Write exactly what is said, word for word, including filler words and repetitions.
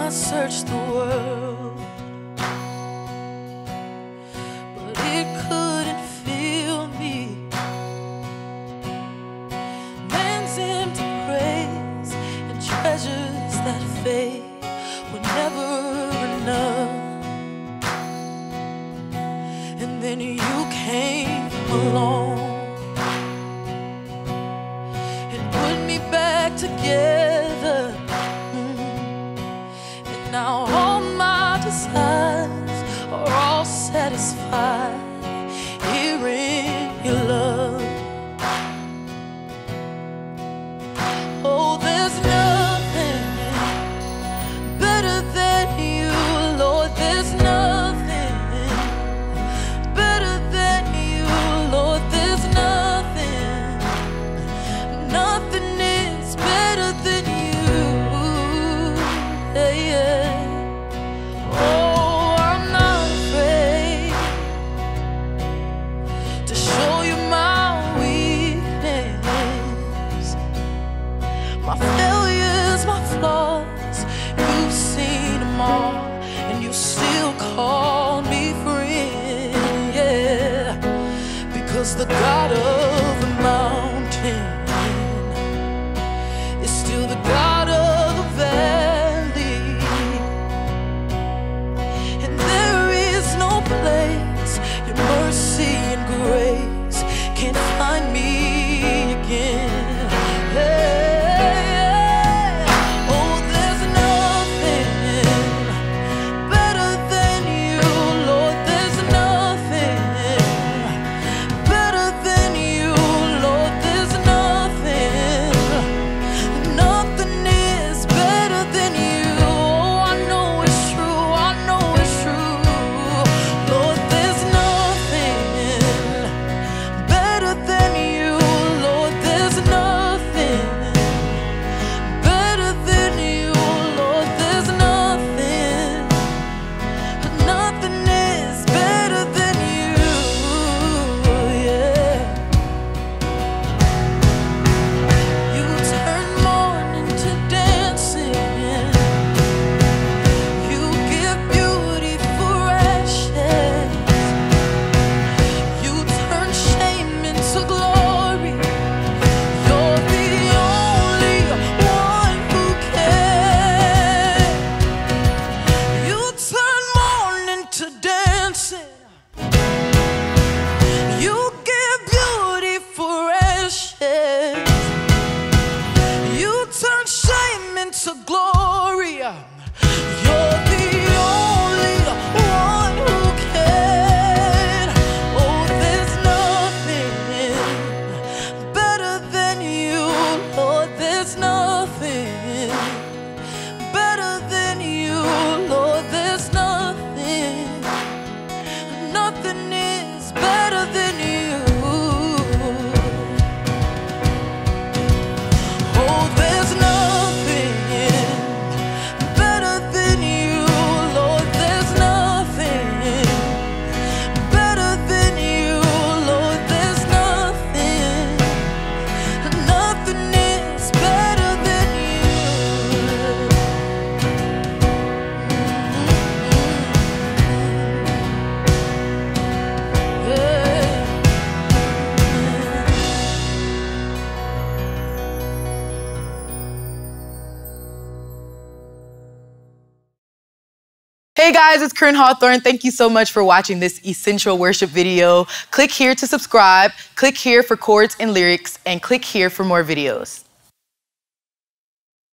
I searched the world, but it couldn't fill me. Man's empty praise and treasures that fade were never enough. And then you came along and put me back together. Now all my desires are all satisfied here in your love. Oh, there's nothing better than you, Lord. There's nothing better than you, Lord. There's nothing, nothing is better than you. Yeah, yeah. My failures, my flaws, you've seen them all, and you still call me friend, yeah. Because the God of the mountain is still the God of the valley, and there is no place your mercy and grace can't find me again, yeah. Hey guys, it's KORYN HAWTHORNE. Thank you so much for watching this essential worship video. Click here to subscribe, click here for chords and lyrics, and click here for more videos.